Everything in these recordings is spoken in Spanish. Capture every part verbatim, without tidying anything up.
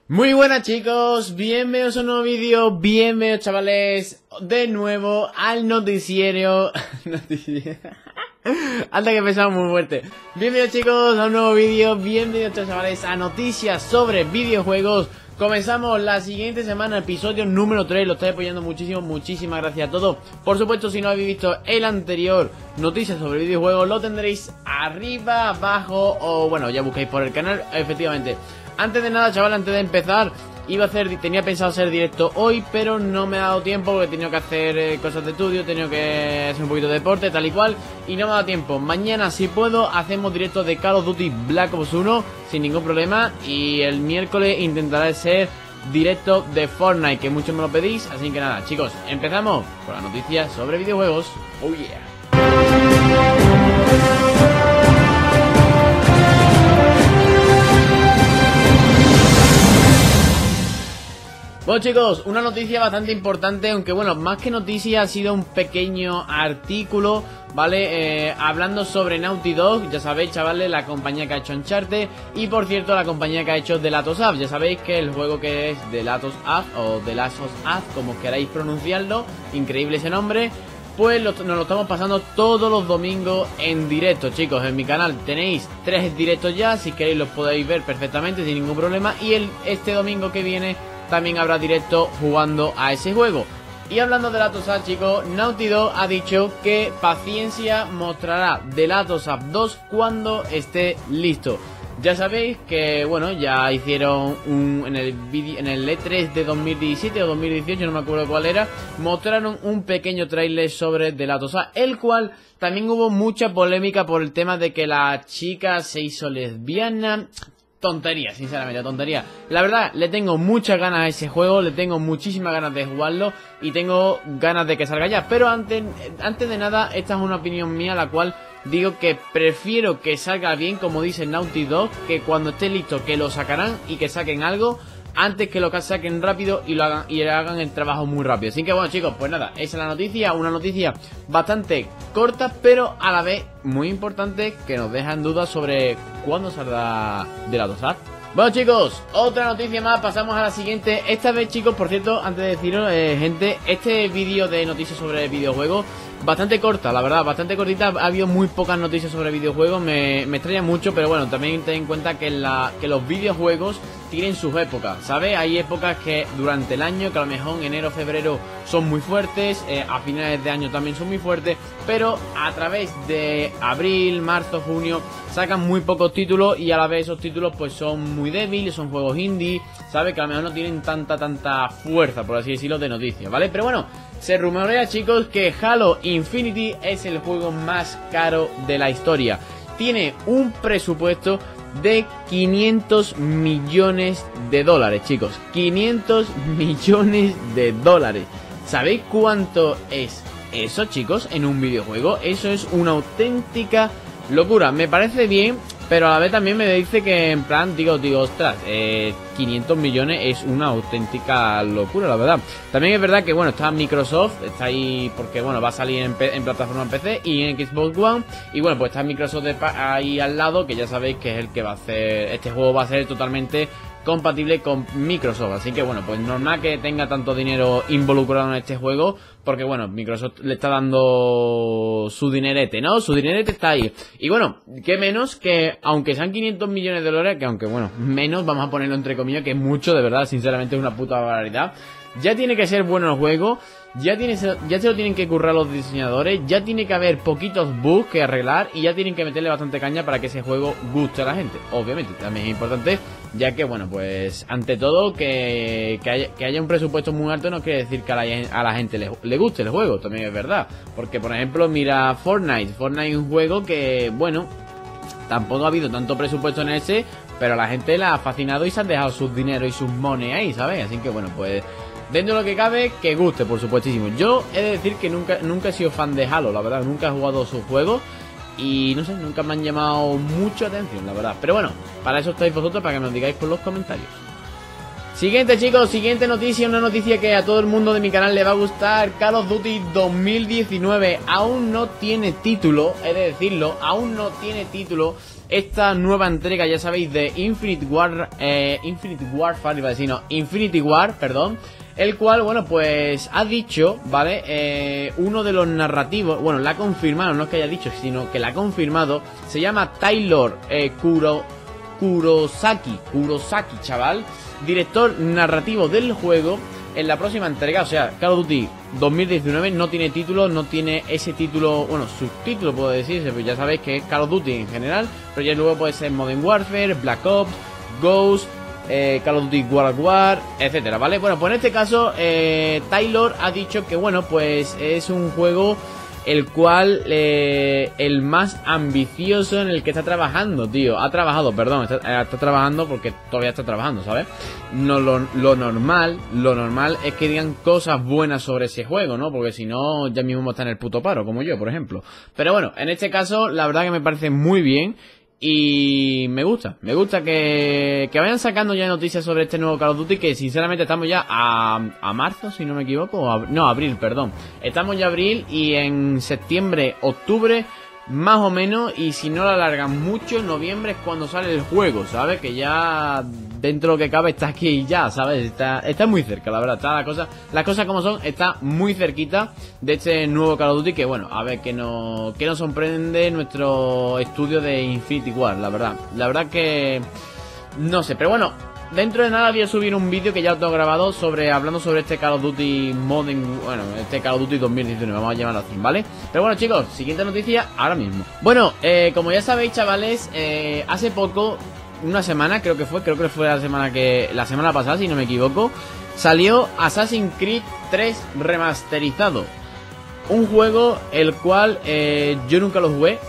Muy buenas chicos, bienvenidos a un nuevo vídeo, bienvenidos chavales, de nuevo al noticiero, noticiero. Anda que empezamos muy fuerte. Bienvenidos chicos a un nuevo vídeo, bienvenidos chavales a noticias sobre videojuegos. Comenzamos la siguiente semana, episodio número tres, lo estáis apoyando muchísimo, muchísimas gracias a todos. Por supuesto, si no habéis visto el anterior, noticias sobre videojuegos, lo tendréis arriba, abajo o bueno, ya buscáis por el canal, efectivamente. Antes de nada, chaval, antes de empezar, iba a hacer, tenía pensado hacer directo hoy, pero no me ha dado tiempo porque he tenido que hacer eh, cosas de estudio, he tenido que hacer un poquito de deporte, tal y cual, y no me ha dado tiempo. Mañana, si puedo, hacemos directo de Call of Duty Black Ops uno sin ningún problema, y el miércoles intentaré ser directo de Fortnite, que muchos me lo pedís, así que nada, chicos, empezamos con las noticias sobre videojuegos. Oh yeah. Bueno chicos, una noticia bastante importante, aunque bueno, más que noticia ha sido un pequeño artículo, ¿vale? Eh, hablando sobre Naughty Dog, ya sabéis chavales, la compañía que ha hecho Uncharted y por cierto la compañía que ha hecho The Last of Us, ya sabéis que el juego que es The Last of Us o The Last of Us, como queráis pronunciarlo, increíble ese nombre. Pues lo, nos lo estamos pasando todos los domingos en directo, chicos. En mi canal tenéis tres directos ya, si queréis los podéis ver perfectamente sin ningún problema. Y el, este domingo que viene también habrá directo jugando a ese juego. Y hablando de Last of Us, chicos, Naughty Dog ha dicho que paciencia, mostrará The Last of Us dos cuando esté listo. Ya sabéis que, bueno, ya hicieron un, en el video, en el E tres de dos mil diecisiete o dos mil dieciocho, no me acuerdo cuál era, mostraron un pequeño tráiler sobre The Last of Us, el cual también hubo mucha polémica por el tema de que la chica se hizo lesbiana. Tontería, sinceramente, tontería. La verdad, le tengo muchas ganas a ese juego, le tengo muchísimas ganas de jugarlo y tengo ganas de que salga ya. Pero antes, antes de nada, esta es una opinión mía, la cual digo que prefiero que salga bien, como dice Naughty Dog, que cuando esté listo que lo sacarán y que saquen algo, antes que lo saquen rápido y lo hagan y hagan el trabajo muy rápido. Así que bueno chicos, pues nada, esa es la noticia, una noticia bastante corta, pero a la vez muy importante, que nos deja en dudas sobre cuándo saldrá de la dos A. Bueno chicos, otra noticia más, pasamos a la siguiente. Esta vez chicos, por cierto, antes de deciros, eh, gente, este vídeo de noticias sobre videojuegos bastante corta, la verdad, bastante cortita. Ha habido muy pocas noticias sobre videojuegos, me, me extraña mucho, pero bueno, también ten en cuenta que, la, que los videojuegos tienen sus épocas, ¿sabes? Hay épocas que durante el año, que a lo mejor enero, febrero son muy fuertes, eh, a finales de año también son muy fuertes, pero a través de abril, marzo, junio sacan muy pocos títulos y a la vez esos títulos pues son muy débiles, son juegos indie, ¿sabes? Que a lo mejor no tienen tanta, tanta fuerza, por así decirlo, de noticias, ¿vale? Pero bueno, se rumorea chicos que Halo Infinity es el juego más caro de la historia. Tiene un presupuesto de quinientos millones de dólares, chicos. quinientos millones de dólares. ¿Sabéis cuánto es eso, chicos, en un videojuego? Eso es una auténtica locura. Me parece bien, pero a la vez también me dice que en plan, digo, digo, ostras, eh, quinientos millones es una auténtica locura, la verdad. También es verdad que, bueno, está Microsoft, está ahí porque, bueno, va a salir en, en plataforma en P C y en Xbox One. Y bueno, pues está Microsoft de ahí al lado, que ya sabéis que es el que va a hacer, este juego va a ser totalmente compatible con Microsoft, así que bueno, pues normal que tenga tanto dinero involucrado en este juego, porque bueno, Microsoft le está dando su dinerete, ¿no? Su dinerete está ahí. Y bueno, qué menos que, aunque sean quinientos millones de dólares, que aunque bueno, menos, vamos a ponerlo entre comillas, que es mucho, de verdad, sinceramente es una puta barbaridad. Ya tiene que ser bueno el juego, ya, tiene, ya se lo tienen que currar los diseñadores, ya tiene que haber poquitos bugs que arreglar y ya tienen que meterle bastante caña para que ese juego guste a la gente. Obviamente, también es importante, ya que, bueno, pues ante todo que, que, haya, que haya un presupuesto muy alto no quiere decir que a la, a la gente le, le guste el juego, también es verdad. Porque, por ejemplo, mira Fortnite, Fortnite es un juego que, bueno, tampoco ha habido tanto presupuesto en ese, pero a la gente le ha fascinado y se han dejado sus dinero y sus money ahí, ¿sabes? Así que, bueno, pues dentro de lo que cabe, que guste, por supuestísimo. Yo he de decir que nunca, nunca he sido fan de Halo, la verdad. Nunca he jugado sus juegos y no sé, nunca me han llamado mucha atención, la verdad. Pero bueno, para eso estáis vosotros, para que me lo digáis por los comentarios. Siguiente, chicos, siguiente noticia, una noticia que a todo el mundo de mi canal le va a gustar. Call of Duty dos mil diecinueve aún no tiene título, he de decirlo, aún no tiene título. Esta nueva entrega, ya sabéis, de Infinite War, eh, Infinite Warfare, iba a decir, no, Infinity War, perdón. El cual, bueno, pues ha dicho, ¿vale? Eh, uno de los narrativos, bueno, la ha confirmado, no es que haya dicho, sino que la ha confirmado. Se llama Taylor eh, Kuro, Kurosaki, Kurosaki, chaval, director narrativo del juego. En la próxima entrega, o sea, Call of Duty dos mil diecinueve no tiene título, no tiene ese título, bueno, subtítulo puedo decirse, pues ya sabéis que es Call of Duty en general, pero ya luego puede ser Modern Warfare, Black Ops, Ghost, eh, Call of Duty World War, etcétera, ¿vale? Bueno, pues en este caso, eh, Taylor ha dicho que, bueno, pues es un juego el cual, eh, el más ambicioso en el que está trabajando, tío. Ha trabajado, perdón, está, eh, está trabajando porque todavía está trabajando, ¿sabes? No, lo, lo normal, lo normal es que digan cosas buenas sobre ese juego, ¿no? Porque si no, ya mismo está en el puto paro, como yo, por ejemplo. Pero bueno, en este caso, la verdad que me parece muy bien. Y me gusta, me gusta que, que vayan sacando ya noticias sobre este nuevo Call of Duty, que sinceramente estamos ya a, a marzo, si no me equivoco, o a, no, abril, perdón. Estamos ya a abril y en septiembre, octubre, más o menos, y si no la alargan mucho, en noviembre es cuando sale el juego, ¿sabes? Que ya dentro de lo que cabe está aquí ya, ¿sabes? Está, está muy cerca, la verdad, está la cosa, las cosas como son, está muy cerquita de este nuevo Call of Duty, que bueno, a ver, que, no, que nos sorprende nuestro estudio de Infinity War, la verdad. La verdad que no sé, pero bueno, dentro de nada voy a subir un vídeo que ya lo tengo grabado sobre, hablando sobre este Call of Duty Modern, bueno, este Call of Duty dos mil diecinueve, vamos a llamarlo así, ¿vale? Pero bueno, chicos, siguiente noticia ahora mismo. Bueno, eh, como ya sabéis, chavales, eh, hace poco, una semana creo que fue, creo que fue la semana que, la semana pasada, si no me equivoco, salió Assassin's Creed tres remasterizado. Un juego el cual eh, yo nunca lo jugué.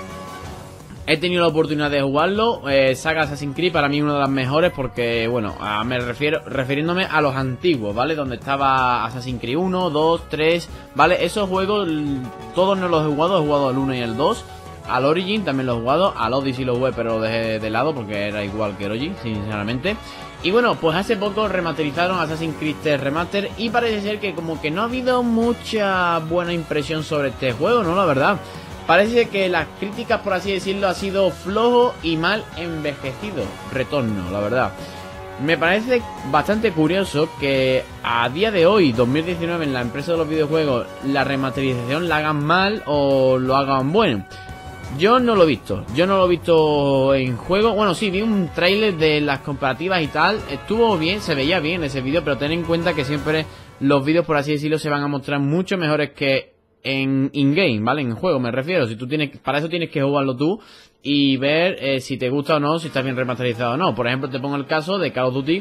He tenido la oportunidad de jugarlo, eh, saga Assassin's Creed para mí una de las mejores porque, bueno, a, me refiero, refiriéndome a los antiguos, ¿vale? Donde estaba Assassin's Creed uno, dos, tres, ¿vale? Esos juegos, todos no los he jugado, he jugado al uno y al dos, al Origin también lo he jugado, al Odyssey lo jugué pero lo dejé de lado porque era igual que el Origin, sinceramente. Y bueno, pues hace poco remasterizaron Assassin's Creed tres Remaster y parece ser que como que no ha habido mucha buena impresión sobre este juego, ¿no? La verdad. Parece que las críticas, por así decirlo, ha sido flojo y mal envejecido. Retorno, la verdad. Me parece bastante curioso que a día de hoy, dos mil diecinueve, en la empresa de los videojuegos, la remasterización la hagan mal o lo hagan bueno. Yo no lo he visto, yo no lo he visto en juego. Bueno, sí, vi un tráiler de las comparativas y tal. Estuvo bien, se veía bien ese vídeo, pero ten en cuenta que siempre los vídeos, por así decirlo, se van a mostrar mucho mejores que en in-game, ¿vale? En juego me refiero. Si tú tienes, para eso tienes que jugarlo tú y ver eh, si te gusta o no, si está bien remasterizado o no. Por ejemplo, te pongo el caso de Call of Duty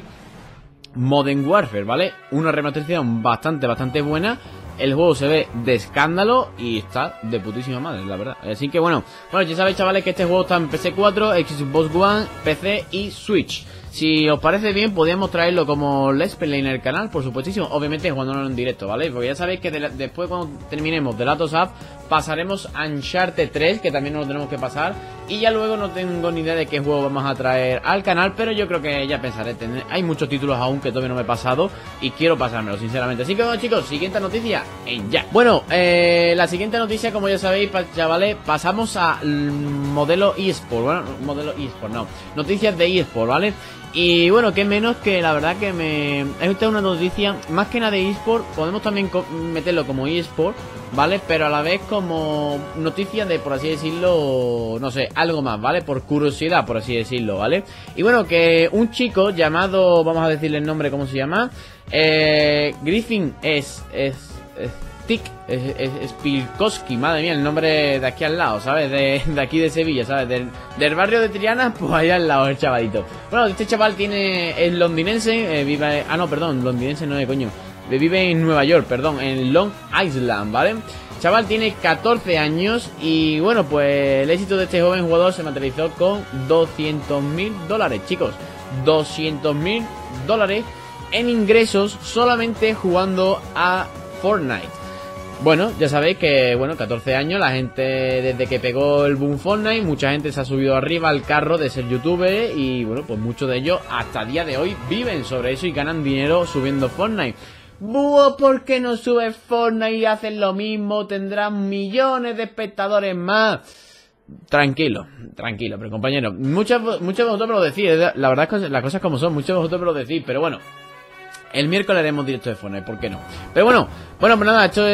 Modern Warfare, ¿vale? Una remasterización bastante, bastante buena. El juego se ve de escándalo y está de putísima madre, la verdad. Así que bueno, bueno, ya sabéis, chavales, que este juego está en P S cuatro, Xbox One, P C y Switch. Si os parece bien, podríamos traerlo como Let's Play en el canal, por supuestísimo. Obviamente jugándolo en directo, ¿vale? Porque ya sabéis que de la, después cuando terminemos de Last of Us, pasaremos a Uncharted tres, que también nos lo tenemos que pasar. Y ya luego no tengo ni idea de qué juego vamos a traer al canal, pero yo creo que ya pensaré. Tener, hay muchos títulos aún que todavía no me he pasado y quiero pasármelo, sinceramente. Así que bueno, chicos, siguiente noticia en ya. Bueno, eh, la siguiente noticia, como ya sabéis, chavales, pasamos al modelo eSport. Bueno, modelo eSport, no. Noticias de eSport, ¿vale? Y bueno, que menos que la verdad que me... Esta es una noticia, más que nada de eSport, podemos también meterlo como eSport, ¿vale? Pero a la vez como noticia de, por así decirlo, no sé, algo más, ¿vale? Por curiosidad, por así decirlo, ¿vale? Y bueno, que un chico llamado, vamos a decirle el nombre, ¿cómo se llama? Eh, Griffin es... es, es Tick, es, es, es Spilkowski, madre mía, el nombre de aquí al lado, ¿sabes? De, de aquí de Sevilla, ¿sabes? Del, del barrio de Triana, pues allá al lado el chavalito. Bueno, este chaval tiene, es londinense, eh, vive, ah no, perdón, londinense no de coño, vive en Nueva York, perdón, en Long Island, ¿vale? Chaval tiene catorce años y bueno, pues el éxito de este joven jugador se materializó con doscientos mil dólares, chicos, doscientos mil dólares en ingresos solamente jugando a Fortnite. bueno, ya sabéis que, bueno, catorce años, la gente desde que pegó el boom Fortnite, mucha gente se ha subido arriba al carro de ser youtuber y, bueno, pues muchos de ellos hasta el día de hoy viven sobre eso y ganan dinero subiendo Fortnite. Búho, ¿por qué no subes Fortnite y hacen lo mismo? Tendrán millones de espectadores más. Tranquilo, tranquilo, pero compañero, muchos, muchos de vosotros me lo decís, la verdad es que las cosas como son, muchos de vosotros me lo decís, pero bueno. El miércoles haremos directo de Fortnite, ¿por qué no? Pero bueno, bueno, pues nada, esto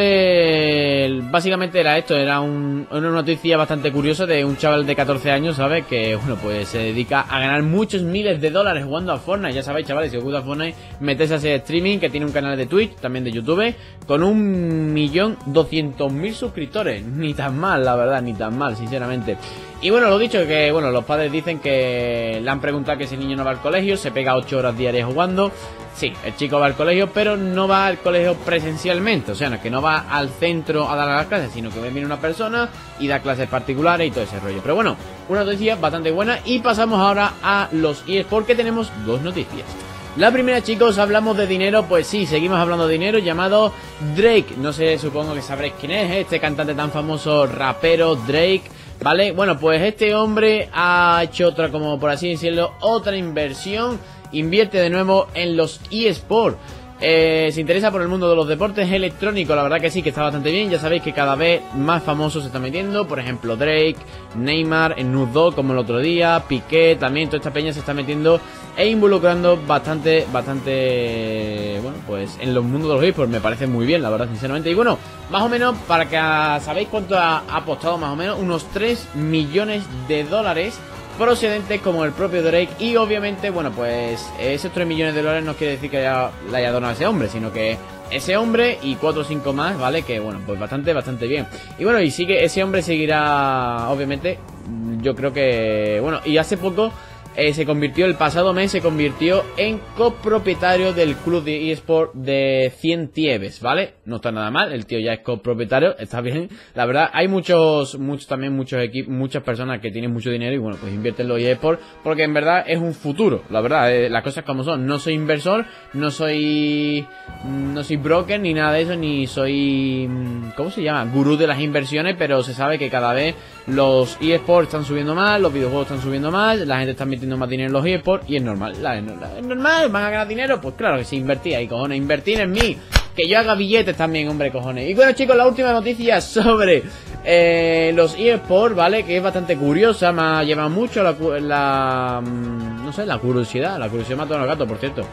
es... Básicamente era esto, era un, una noticia bastante curiosa de un chaval de catorce años, ¿sabes? Que, bueno, pues se dedica a ganar muchos miles de dólares jugando a Fortnite. Ya sabéis, chavales, si os gusta Fortnite, metéis a ese streaming que tiene un canal de Twitch, también de YouTube, con un millón doscientos mil suscriptores. Ni tan mal, la verdad, ni tan mal, sinceramente. Y bueno, lo dicho, que bueno, los padres dicen que le han preguntado que ese niño no va al colegio, se pega ocho horas diarias jugando. Sí, el chico va al colegio, pero no va al colegio presencialmente. O sea, no es que no va al centro a dar las clases, sino que viene una persona y da clases particulares y todo ese rollo. Pero bueno, una noticia bastante buena. Y pasamos ahora a los eSports, porque tenemos dos noticias. La primera, chicos, hablamos de dinero. Pues sí, seguimos hablando de dinero, llamado Drake. No sé, supongo que sabréis quién es, este cantante tan famoso, rapero Drake, ¿vale? Bueno, pues este hombre ha hecho otra, como por así decirlo, otra inversión. Invierte de nuevo en los eSports. Eh, se interesa por el mundo de los deportes electrónicos. La verdad que sí, que está bastante bien. Ya sabéis que cada vez más famosos se están metiendo. Por ejemplo, Drake, Neymar, Snoop Dogg, como el otro día, Piqué, también toda esta peña se está metiendo e involucrando bastante, bastante, bueno, pues en los mundos de los eSports. Me parece muy bien, la verdad, sinceramente. Y bueno, más o menos, para que sabéis cuánto ha apostado, más o menos, unos tres millones de dólares procedentes como el propio Drake. Y obviamente, bueno, pues esos tres millones de dólares no quiere decir que haya, le haya donado a ese hombre, sino que ese hombre y cuatro o cinco más, ¿vale? Que bueno, pues bastante, bastante bien. Y bueno, y sigue, ese hombre seguirá, obviamente, yo creo que, bueno, y hace poco eh, se convirtió, el pasado mes se convirtió en copropietario del club de eSport de cien Tieves, ¿vale? No está nada mal, el tío ya es copropietario, está bien. La verdad, hay muchos, muchos también, muchos equipos, muchas personas que tienen mucho dinero y bueno, pues invierten en los eSport porque en verdad es un futuro, la verdad, eh, las cosas como son. No soy inversor, no soy, no soy broker ni nada de eso, ni soy, ¿cómo se llama? Gurú de las inversiones, pero se sabe que cada vez los eSports están subiendo más, los videojuegos están subiendo más, la gente está metiendo más dinero en los eSports y es normal, la, es normal, van a ganar dinero, pues claro que sí, invertí ahí, cojones, invertir en mí, que yo haga billetes también, hombre, cojones. Y bueno, chicos, la última noticia sobre eh, los eSports, ¿vale? Que es bastante curiosa, me ha llevado mucho la, la no sé, la curiosidad, la curiosidad mata a los gatos, por cierto.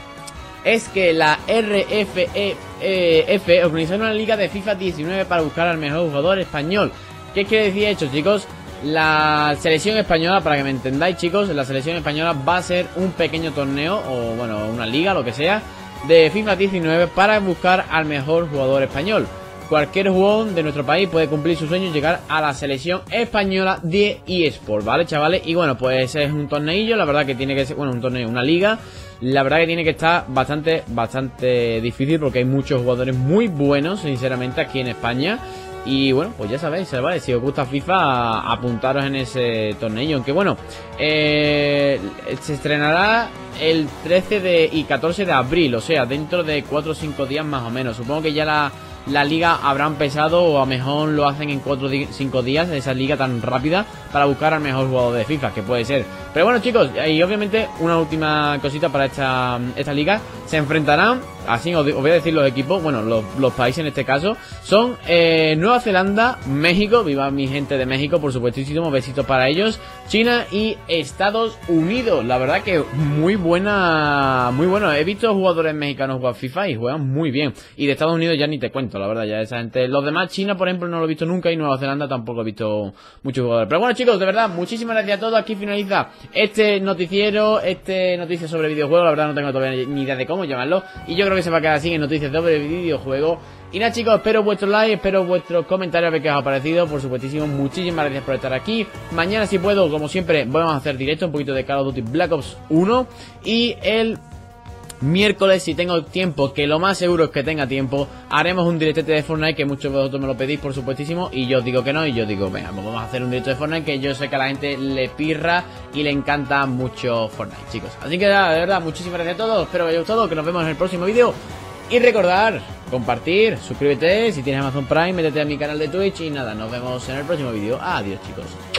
Es que la R F E F organizaron una liga de FIFA diecinueve para buscar al mejor jugador español. ¿Qué quiere decir esto, chicos? La selección española, para que me entendáis, chicos, la selección española va a ser un pequeño torneo, o bueno, una liga, lo que sea, de FIFA diecinueve para buscar al mejor jugador español. Cualquier jugador de nuestro país puede cumplir su sueño y llegar a la selección española de eSport, ¿vale, chavales? Y bueno, pues es un torneillo, la verdad que tiene que ser, bueno, un torneo, una liga. La verdad que tiene que estar bastante, bastante difícil porque hay muchos jugadores muy buenos, sinceramente, aquí en España. Y bueno, pues ya sabéis, ¿vale? Si os gusta FIFA, apuntaros en ese torneo. Aunque bueno, eh, se estrenará el trece de y catorce de abril, o sea, dentro de cuatro o cinco días más o menos. Supongo que ya la, la liga habrá empezado, o a lo mejor lo hacen en cuatro o cinco días, esa liga tan rápida, para buscar al mejor jugador de FIFA, que puede ser. Pero bueno, chicos, y obviamente una última cosita para esta, esta liga. Se enfrentarán, así os, os voy a decir los equipos, bueno, los, los países en este caso, son eh, Nueva Zelanda, México, viva mi gente de México, por supuestísimo, besitos para ellos, China y Estados Unidos. La verdad que muy buena, muy bueno. He visto jugadores mexicanos jugar FIFA y juegan muy bien. Y de Estados Unidos ya ni te cuento, la verdad, ya esa gente. Los demás, China, por ejemplo, no lo he visto nunca, y Nueva Zelanda tampoco he visto muchos jugadores. Pero bueno, chicos, de verdad, muchísimas gracias a todos. Aquí finaliza este noticiero, este noticias sobre videojuegos. La verdad no tengo todavía ni idea de cómo llamarlo, y yo creo que se va a quedar así en noticias sobre videojuegos. Y nada, chicos, espero vuestros likes, espero vuestros comentarios, a ver qué os ha parecido. Por supuestísimo, muchísimas gracias por estar aquí. Mañana, si puedo, como siempre, vamos a hacer directo un poquito de Call of Duty Black Ops uno. Y el miércoles, si tengo tiempo, que lo más seguro es que tenga tiempo, haremos un directete de Fortnite, que muchos de vosotros me lo pedís, por supuestísimo, y yo os digo que no, y yo digo, venga, pues vamos a hacer un directo de Fortnite, que yo sé que a la gente le pirra y le encanta mucho Fortnite, chicos. Así que nada, de verdad, muchísimas gracias a todos, espero que os haya gustado, que nos vemos en el próximo vídeo. Y recordar, compartir, suscríbete, si tienes Amazon Prime, métete a mi canal de Twitch y nada, nos vemos en el próximo vídeo. Adiós, chicos.